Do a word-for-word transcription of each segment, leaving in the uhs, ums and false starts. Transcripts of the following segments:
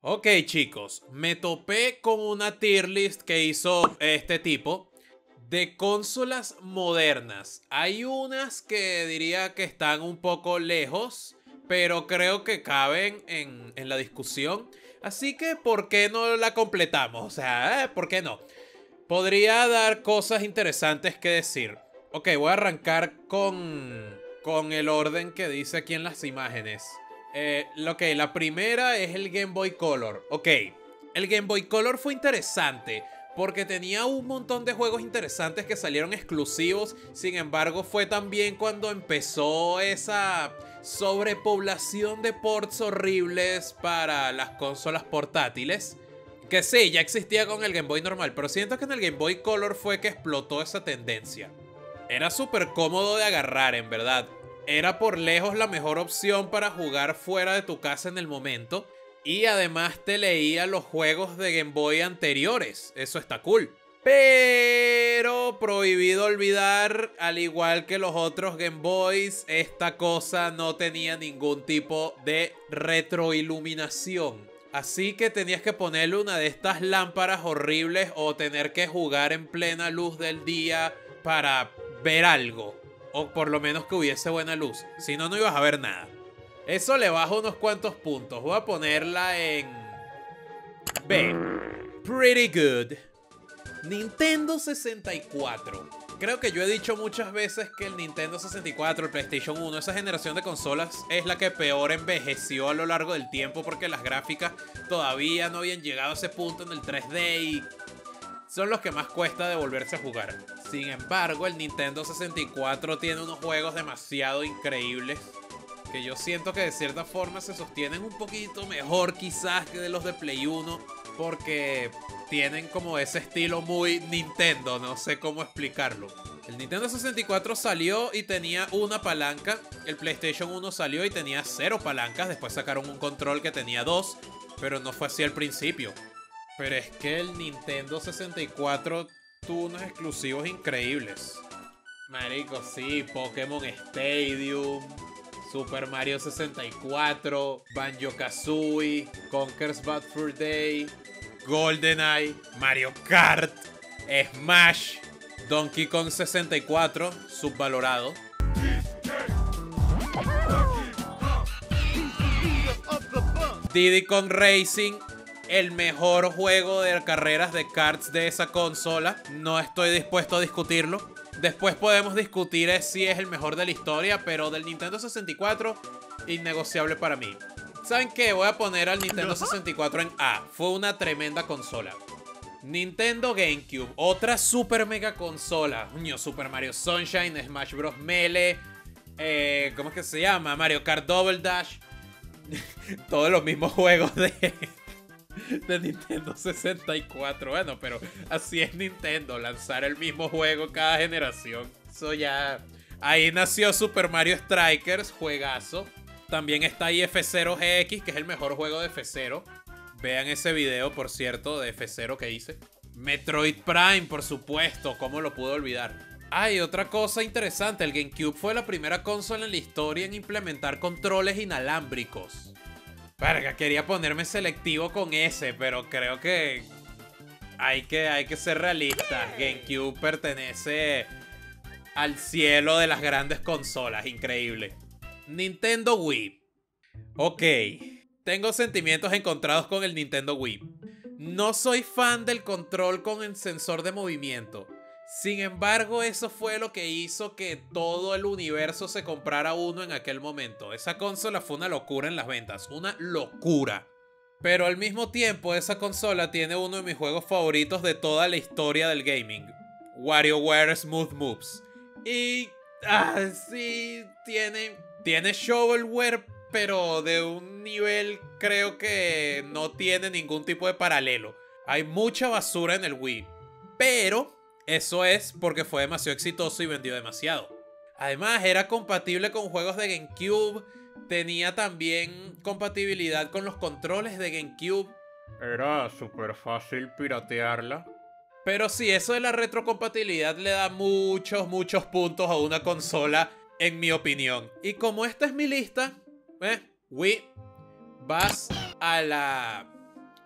Ok, chicos, me topé con una tier list que hizo este tipo de consolas modernas. Hay unas que diría que están un poco lejos, pero creo que caben en, en la discusión. Así que, ¿por qué no la completamos? O sea, ¿eh? ¿Por qué no? Podría dar cosas interesantes que decir. Ok, voy a arrancar con, con el orden que dice aquí en las imágenes. Eh, ok, la primera es el Game Boy Color. Ok, el Game Boy Color fue interesante porque tenía un montón de juegos interesantes que salieron exclusivos. Sin embargo, fue también cuando empezó esa sobrepoblación de ports horribles para las consolas portátiles. Que sí, ya existía con el Game Boy normal, pero siento que en el Game Boy Color fue que explotó esa tendencia. Era súper cómodo de agarrar, en verdad. Era por lejos la mejor opción para jugar fuera de tu casa en el momento. Y además te leía los juegos de Game Boy anteriores. Eso está cool. Pero prohibido olvidar, al igual que los otros Game Boys, esta cosa no tenía ningún tipo de retroiluminación. Así que tenías que ponerle una de estas lámparas horribles o tener que jugar en plena luz del día para ver algo. O por lo menos que hubiese buena luz. Si no, no ibas a ver nada. Eso le baja unos cuantos puntos. Voy a ponerla en B. Pretty good. Nintendo sesenta y cuatro. Creo que yo he dicho muchas veces que el Nintendo sesenta y cuatro, el PlayStation uno, esa generación de consolas es la que peor envejeció a lo largo del tiempo porque las gráficas todavía no habían llegado a ese punto en el tres D y son los que más cuesta de volverse a jugar. Sin embargo, el Nintendo sesenta y cuatro tiene unos juegos demasiado increíbles que yo siento que de cierta forma se sostienen un poquito mejor quizás que de los de Play uno porque tienen como ese estilo muy Nintendo, no sé cómo explicarlo. El Nintendo sesenta y cuatro salió y tenía una palanca, el PlayStation uno salió y tenía cero palancas, después sacaron un control que tenía dos, pero no fue así al principio. Pero es que el Nintendo sesenta y cuatro tuvo unos exclusivos increíbles. Marico, sí, Pokémon Stadium, Super Mario sesenta y cuatro, Banjo-Kazooie, Conker's Bad Fur Day, GoldenEye, Mario Kart, Smash, Donkey Kong sesenta y cuatro, subvalorado. Diddy Kong Racing, el mejor juego de carreras de karts de esa consola. No estoy dispuesto a discutirlo. Después podemos discutir si es el mejor de la historia, pero del Nintendo sesenta y cuatro, innegociable para mí. ¿Saben qué? Voy a poner al Nintendo sesenta y cuatro en A. Fue una tremenda consola. Nintendo GameCube, otra super mega consola. Uño, Super Mario Sunshine, Smash Bros. Melee, eh, ¿cómo es que se llama? Mario Kart Double Dash. Todos los mismos juegos de, de Nintendo sesenta y cuatro. Bueno, pero así es Nintendo, lanzar el mismo juego cada generación. Eso ya... Ahí nació Super Mario Strikers, juegazo. También está ahí F cero G X, que es el mejor juego de F cero. Vean ese video, por cierto, de F cero que hice. Metroid Prime, por supuesto, ¿cómo lo pude olvidar? Ah, y otra cosa interesante, el GameCube fue la primera consola en la historia en implementar controles inalámbricos. Verga, quería ponerme selectivo con ese, pero creo que hay que, hay que ser realistas. GameCube pertenece al cielo de las grandes consolas, increíble. Nintendo Wii. Ok, tengo sentimientos encontrados con el Nintendo Wii. No soy fan del control con el sensor de movimiento. Sin embargo, eso fue lo que hizo que todo el universo se comprara uno en aquel momento. Esa consola fue una locura en las ventas, una locura. Pero al mismo tiempo, esa consola tiene uno de mis juegos favoritos de toda la historia del gaming: WarioWare Smooth Moves. Y... ah, sí, tiene... Tiene shovelware, pero de un nivel creo que no tiene ningún tipo de paralelo. Hay mucha basura en el Wii, pero eso es porque fue demasiado exitoso y vendió demasiado. Además, era compatible con juegos de GameCube. Tenía también compatibilidad con los controles de GameCube. Era súper fácil piratearla. Pero sí, eso de la retrocompatibilidad le da muchos, muchos puntos a una consola, en mi opinión. Y como esta es mi lista, eh, Wii, vas a la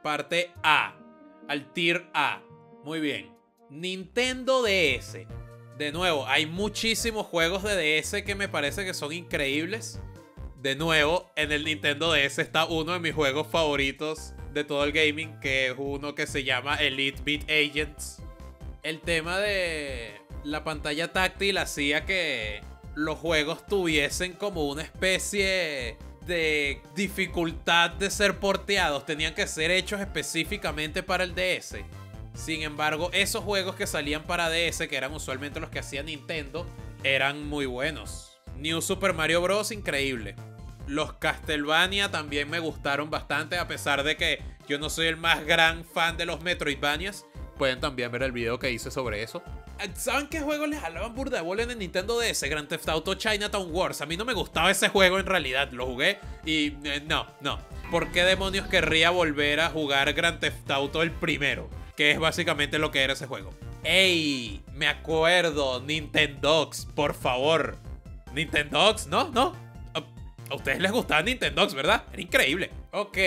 parte A, al tier A. Muy bien. Nintendo D S. De nuevo, hay muchísimos juegos de D S que me parece que son increíbles. De nuevo, en el Nintendo D S está uno de mis juegos favoritos de todo el gaming, que es uno que se llama Elite Beat Agents. El tema de la pantalla táctil hacía que los juegos tuviesen como una especie de dificultad de ser porteados. Tenían que ser hechos específicamente para el D S. Sin embargo, esos juegos que salían para D S, que eran usualmente los que hacía Nintendo, eran muy buenos. New Super Mario Bros. Increíble. Los Castlevania también me gustaron bastante, a pesar de que yo no soy el más gran fan de los Metroidvanias. Pueden también ver el video que hice sobre eso. ¿Saben qué juegos les jalaban burda de bola en el Nintendo D S? Grand Theft Auto Chinatown Wars. A mí no me gustaba ese juego en realidad. Lo jugué y eh, no, no. ¿Por qué demonios querría volver a jugar Grand Theft Auto el primero? Que es básicamente lo que era ese juego. ¡Ey! Me acuerdo. Nintendogs, por favor. Nintendogs, ¿no? ¿No? A ustedes les gustaba Nintendogs, ¿verdad? Era increíble. Ok.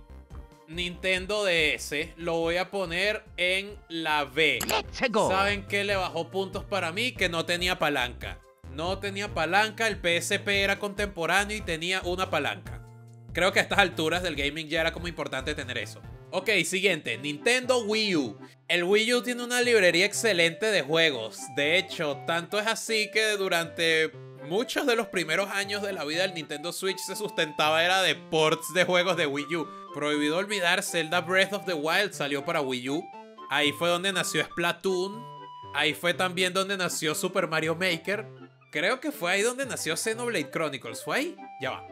Nintendo D S lo voy a poner en la B. ¿Saben qué le bajó puntos para mí? Que no tenía palanca. No tenía palanca, el P S P era contemporáneo y tenía una palanca. Creo que a estas alturas del gaming ya era como importante tener eso. Ok, siguiente, Nintendo Wii U. El Wii U tiene una librería excelente de juegos. De hecho, tanto es así que durante muchos de los primeros años de la vida del Nintendo Switch se sustentaba era de ports de juegos de Wii U. Prohibido olvidar, Zelda Breath of the Wild salió para Wii U. Ahí fue donde nació Splatoon. Ahí fue también donde nació Super Mario Maker. Creo que fue ahí donde nació Xenoblade Chronicles. ¿Fue ahí? Ya va.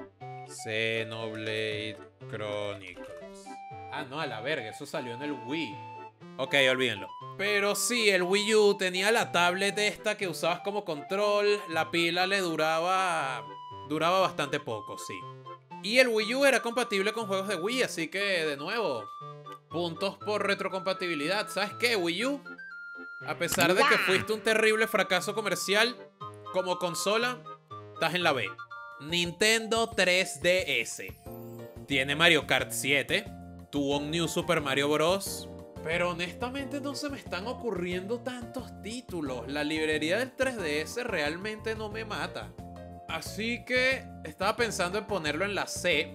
Xenoblade Chronicles. Ah, no, a la verga, eso salió en el Wii. Ok, olvídenlo. Pero sí, el Wii U tenía la tablet esta que usabas como control. La pila le duraba... Duraba bastante poco, sí. Y el Wii U era compatible con juegos de Wii, así que, de nuevo, puntos por retrocompatibilidad. ¿Sabes qué, Wii U? A pesar de que fuiste un terrible fracaso comercial, como consola, estás en la B. Nintendo tres D S. Tiene Mario Kart siete. Tuvo un New Super Mario Bros. Pero honestamente no se me están ocurriendo tantos títulos. La librería del tres D S realmente no me mata. Así que estaba pensando en ponerlo en la C.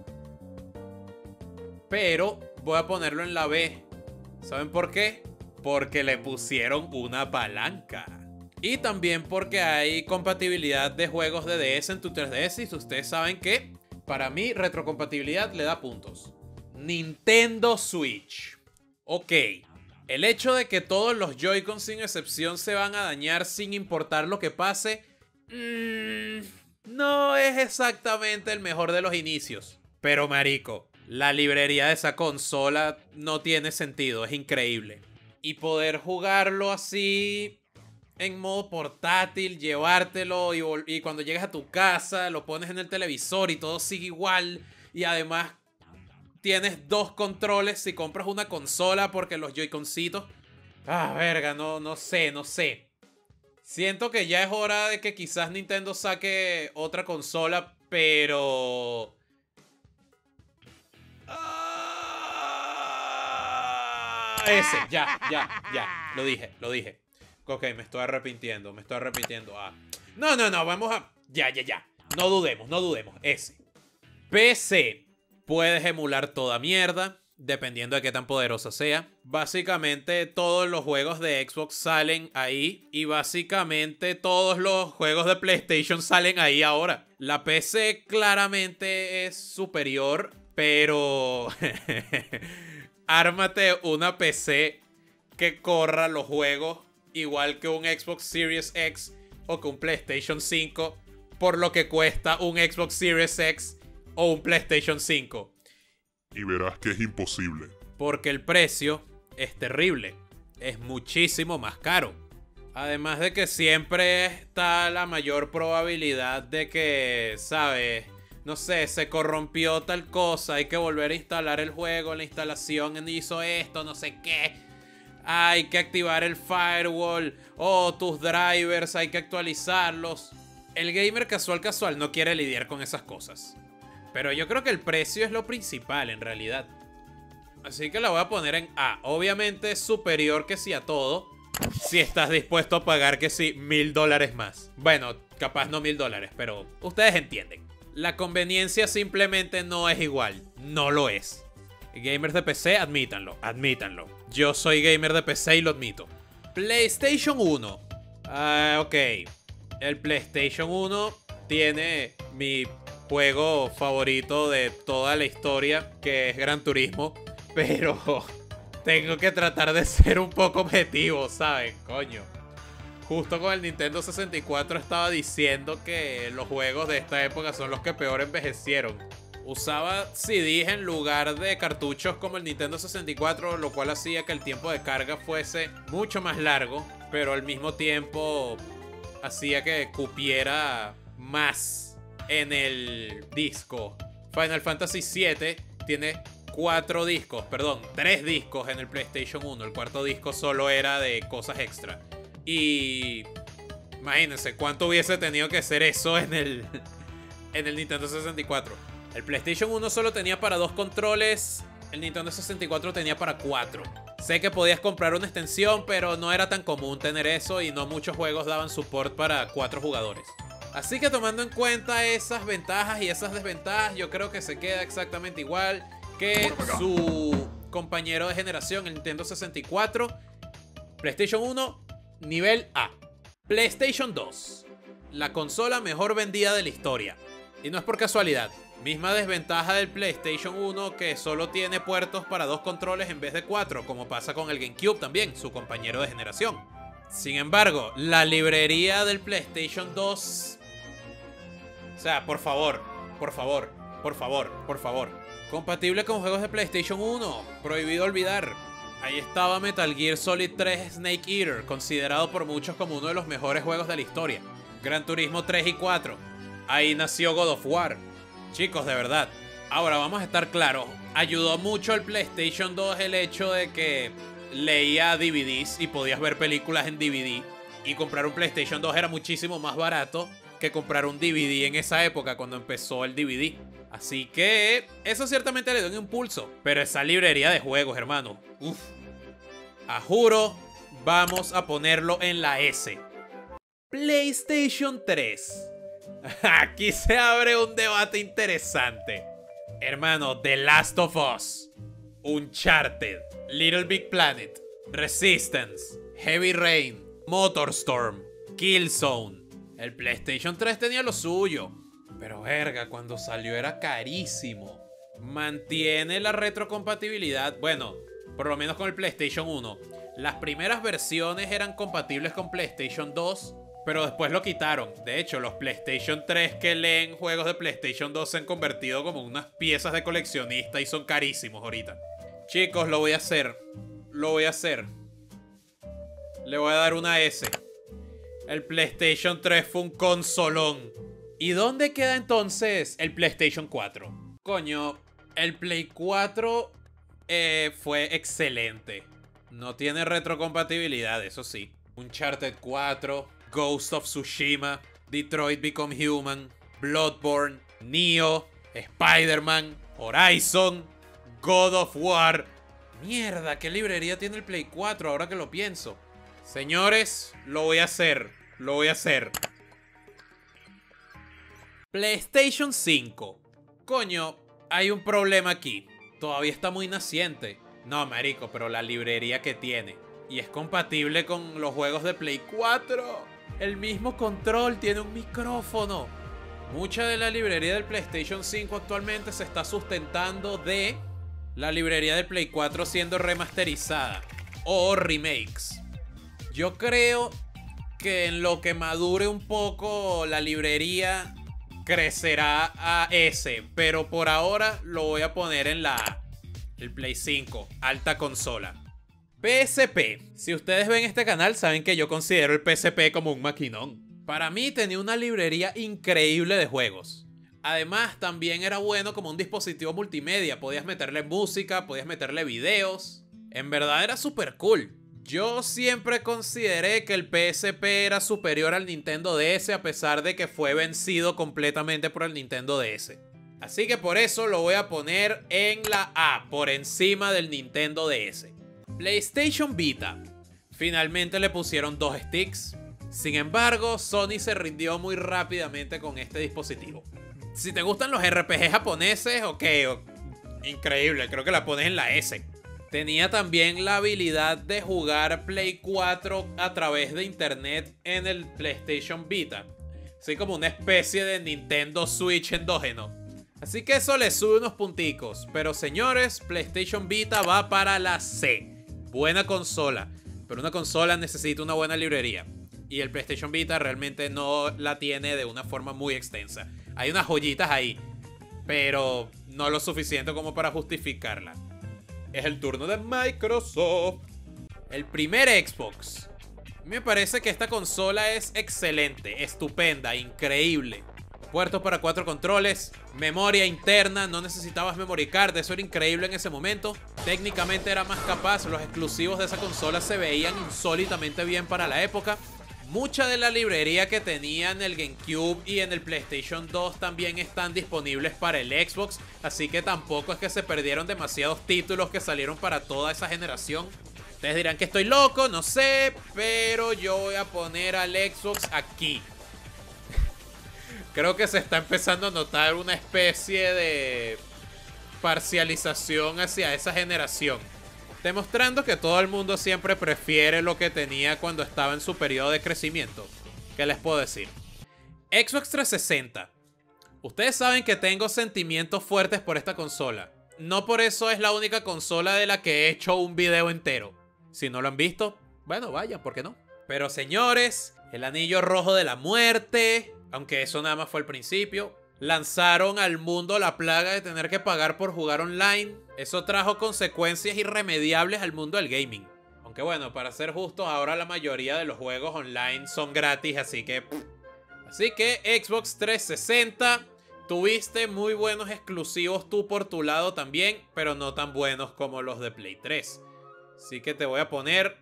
Pero voy a ponerlo en la B. ¿Saben por qué? Porque le pusieron una palanca. Y también porque hay compatibilidad de juegos de D S en tu tres D S. Y ustedes saben que, para mí, retrocompatibilidad le da puntos. Nintendo Switch. Ok. El hecho de que todos los Joy-Con sin excepción se van a dañar sin importar lo que pase, mmm, no es exactamente el mejor de los inicios. Pero marico, la librería de esa consola no tiene sentido, es increíble. Y poder jugarlo así en modo portátil, llevártelo y, y cuando llegas a tu casa lo pones en el televisor y todo sigue igual. Y además tienes dos controles si compras una consola porque los Joy-Concitos... Ah, verga, no, no sé, no sé. Siento que ya es hora de que quizás Nintendo saque otra consola, pero... Ah, ese, ya, ya, ya. Lo dije, lo dije. Ok, me estoy arrepintiendo, me estoy arrepintiendo. Ah. No, no, no, vamos a... Ya, ya, ya. No dudemos, no dudemos. Ese. P C. Puedes emular toda mierda, dependiendo de qué tan poderosa sea. Básicamente todos los juegos de Xbox salen ahí. Y básicamente todos los juegos de PlayStation salen ahí ahora. La P C claramente es superior, pero... ármate una P C que corra los juegos igual que un Xbox Series X o que un PlayStation cinco, por lo que cuesta un Xbox Series X o un PlayStation cinco. Y verás que es imposible. Porque el precio es terrible. Es muchísimo más caro. Además de que siempre está la mayor probabilidad de que, ¿sabes? No sé, se corrompió tal cosa. Hay que volver a instalar el juego. La instalación hizo esto, no sé qué. Hay que activar el firewall. O tus drivers, hay que actualizarlos. El gamer casual casual no quiere lidiar con esas cosas. Pero yo creo que el precio es lo principal en realidad. Así que la voy a poner en A. Obviamente es superior que sí a todo, si estás dispuesto a pagar que sí mil dólares más. Bueno, capaz no mil dólares, pero ustedes entienden. La conveniencia simplemente no es igual. No lo es. Gamers de P C, admítanlo, admítanlo. Yo soy gamer de P C y lo admito. PlayStation uno. Ah, ok. El PlayStation uno tiene mi juego favorito de toda la historia, que es Gran Turismo. Pero tengo que tratar de ser un poco objetivo, ¿saben? Coño. Justo con el Nintendo sesenta y cuatro estaba diciendo que los juegos de esta época son los que peor envejecieron. Usaba C Ds en lugar de cartuchos como el Nintendo sesenta y cuatro, lo cual hacía que el tiempo de carga fuese mucho más largo, pero al mismo tiempo hacía que cupiera más en el disco. Final Fantasy siete tiene cuatro discos, perdón, tres discos en el PlayStation uno. El cuarto disco solo era de cosas extra. Y imagínense cuánto hubiese tenido que ser eso en el, en el Nintendo sesenta y cuatro. El PlayStation uno solo tenía para dos controles, el Nintendo sesenta y cuatro tenía para cuatro. Sé que podías comprar una extensión, pero no era tan común tener eso y no muchos juegos daban support para cuatro jugadores. Así que tomando en cuenta esas ventajas y esas desventajas, yo creo que se queda exactamente igual que su compañero de generación, el Nintendo sesenta y cuatro. PlayStation uno, nivel A. PlayStation dos, la consola mejor vendida de la historia. Y no es por casualidad. Misma desventaja del PlayStation uno, que solo tiene puertos para dos controles en vez de cuatro, como pasa con el GameCube también, su compañero de generación. Sin embargo, la librería del PlayStation dos... O sea, por favor, por favor, por favor, por favor. Compatible con juegos de PlayStation uno, prohibido olvidar. Ahí estaba Metal Gear Solid tres Snake Eater, considerado por muchos como uno de los mejores juegos de la historia. Gran Turismo tres y cuatro. Ahí nació God of War. Chicos, de verdad. Ahora vamos a estar claros. Ayudó mucho al PlayStation dos el hecho de que leía D V Ds y podías ver películas en D V D. Y comprar un PlayStation dos era muchísimo más barato que comprar un D V D en esa época cuando empezó el D V D. Así que eso ciertamente le dio un impulso. Pero esa librería de juegos, hermano. Uf. A juro, vamos a ponerlo en la S. PlayStation tres. Aquí se abre un debate interesante. Hermano, The Last of Us, Uncharted, Little Big Planet, Resistance, Heavy Rain, MotorStorm, Killzone. El PlayStation tres tenía lo suyo, pero verga, cuando salió era carísimo. Mantiene la retrocompatibilidad, bueno, por lo menos con el PlayStation uno. Las primeras versiones eran compatibles con PlayStation dos, pero después lo quitaron. De hecho, los PlayStation tres que leen juegos de PlayStation dos se han convertido como unas piezas de coleccionista y son carísimos ahorita. Chicos, lo voy a hacer. Lo voy a hacer. Le voy a dar una S. El PlayStation tres fue un consolón. ¿Y dónde queda entonces el PlayStation cuatro? Coño, el Play cuatro eh, fue excelente. No tiene retrocompatibilidad, eso sí. Uncharted cuatro, Ghost of Tsushima, Detroit Become Human, Bloodborne, Nioh, Spider-Man, Horizon, God of War. Mierda, ¿qué librería tiene el Play cuatro ahora que lo pienso? Señores, lo voy a hacer. Lo voy a hacer. PlayStation cinco. Coño, hay un problema aquí. Todavía está muy naciente. No, marico, pero la librería que tiene. Y es compatible con los juegos de Play cuatro. El mismo control, tiene un micrófono. Mucha de la librería del PlayStation cinco actualmente se está sustentando de la librería del Play cuatro siendo remasterizada o remakes. Yo creo que en lo que madure un poco la librería crecerá a S, pero por ahora lo voy a poner en la A. El Play cinco, alta consola. P S P. Si ustedes ven este canal saben que yo considero el P S P como un maquinón. Para mí tenía una librería increíble de juegos. Además también era bueno como un dispositivo multimedia. Podías meterle música, podías meterle videos. En verdad era súper cool. Yo siempre consideré que el P S P era superior al Nintendo D S a pesar de que fue vencido completamente por el Nintendo D S. Así que por eso lo voy a poner en la A, por encima del Nintendo D S. PlayStation Vita. Finalmente le pusieron dos sticks. Sin embargo, Sony se rindió muy rápidamente con este dispositivo. Si te gustan los R P G japoneses, ok, increíble, creo que la pones en la S. Tenía también la habilidad de jugar Play cuatro a través de internet en el PlayStation Vita. Así como una especie de Nintendo Switch endógeno. Así que eso le sube unos punticos. Pero señores, PlayStation Vita va para la C. Buena consola. Pero una consola necesita una buena librería. Y el PlayStation Vita realmente no la tiene de una forma muy extensa. Hay unas joyitas ahí, pero no lo suficiente como para justificarla. Es el turno de Microsoft. El primer Xbox. Me parece que esta consola es excelente, estupenda, increíble. Puertos para cuatro controles, memoria interna, no necesitabas memory card, eso era increíble en ese momento. Técnicamente era más capaz, los exclusivos de esa consola se veían insólitamente bien para la época. Mucha de la librería que tenía en el GameCube y en el PlayStation dos también están disponibles para el Xbox, así que tampoco es que se perdieron demasiados títulos que salieron para toda esa generación. Ustedes dirán que estoy loco, no sé, pero yo voy a poner al Xbox aquí. Creo que se está empezando a notar una especie de parcialización hacia esa generación, demostrando que todo el mundo siempre prefiere lo que tenía cuando estaba en su periodo de crecimiento. ¿Qué les puedo decir? Xbox trescientos sesenta. Ustedes saben que tengo sentimientos fuertes por esta consola. No por eso es la única consola de la que he hecho un video entero. Si no lo han visto, bueno, vayan, ¿por qué no? Pero señores, el anillo rojo de la muerte, aunque eso nada más fue el principio. Lanzaron al mundo la plaga de tener que pagar por jugar online. Eso trajo consecuencias irremediables al mundo del gaming. Aunque bueno, para ser justos, ahora la mayoría de los juegos online son gratis, así que... Así que Xbox trescientos sesenta, tuviste muy buenos exclusivos tú por tu lado también, pero no tan buenos como los de Play tres. Así que te voy a poner...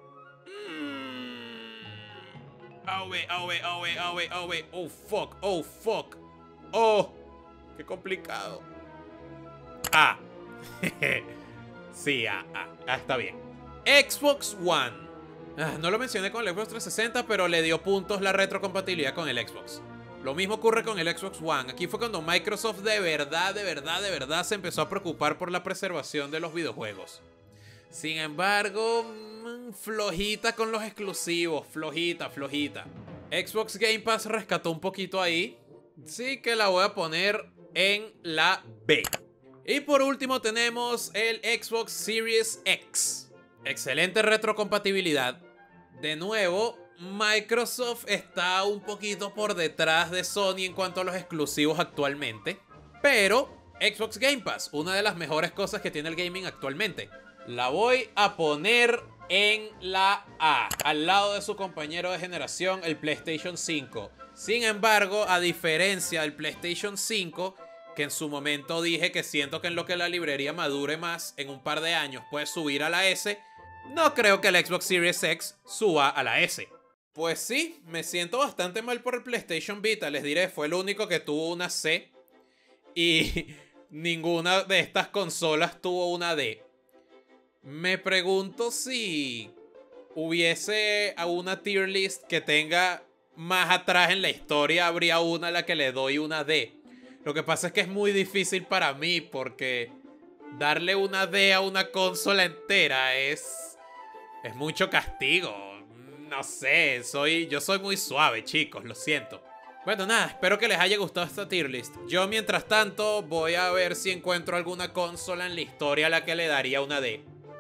Oh, wait, oh, wait, oh, wait, oh, wait, oh, wait. Oh, fuck, oh, fuck. Oh, qué complicado. Ah. Sí, ah, ah, ah, está bien. Xbox One. Ah, no lo mencioné con el Xbox trescientos sesenta, pero le dio puntos la retrocompatibilidad con el Xbox. Lo mismo ocurre con el Xbox One. Aquí fue cuando Microsoft de verdad, de verdad, de verdad se empezó a preocupar por la preservación de los videojuegos. Sin embargo, mmm, flojita con los exclusivos, flojita, flojita. Xbox Game Pass rescató un poquito ahí. Sí que la voy a poner en la B. Y por último tenemos el Xbox Series X. Excelente retrocompatibilidad. De nuevo, Microsoft está un poquito por detrás de Sony en cuanto a los exclusivos actualmente. Pero Xbox Game Pass, una de las mejores cosas que tiene el gaming actualmente. La voy a poner en la A, al lado de su compañero de generación, el PlayStation cinco. Sin embargo, a diferencia del PlayStation cinco, que en su momento dije que siento que en lo que la librería madure más, en un par de años puede subir a la S, no creo que el Xbox Series X suba a la S. Pues sí, me siento bastante mal por el PlayStation Vita, les diré, fue el único que tuvo una C y ninguna de estas consolas tuvo una D. Me pregunto si hubiese a una tier list que tenga más atrás en la historia, habría una a la que le doy una D. Lo que pasa es que es muy difícil para mí porque darle una D a una consola entera es, es mucho castigo. No sé, soy, yo soy muy suave, chicos, lo siento. Bueno, nada, espero que les haya gustado esta tier list. Yo, mientras tanto, voy a ver si encuentro alguna consola en la historia a la que le daría una D.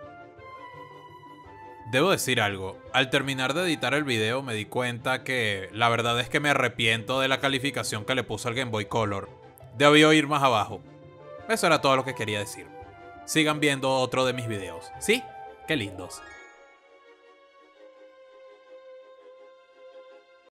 Debo decir algo, al terminar de editar el video me di cuenta que la verdad es que me arrepiento de la calificación que le puse al Game Boy Color. Debió ir más abajo. Eso era todo lo que quería decir. Sigan viendo otro de mis videos. ¿Sí? ¡Qué lindos!